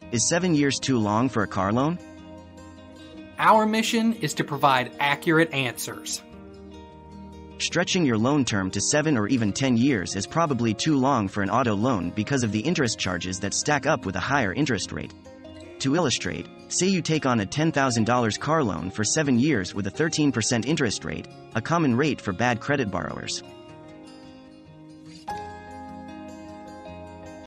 Is 7 years too long for a car loan? Our mission is to provide accurate answers. Stretching your loan term to 7 or even 10 years is probably too long for an auto loan because of the interest charges that stack up with a higher interest rate. To illustrate, say you take on a $10,000 car loan for 7 years with a 13% interest rate, a common rate for bad credit borrowers.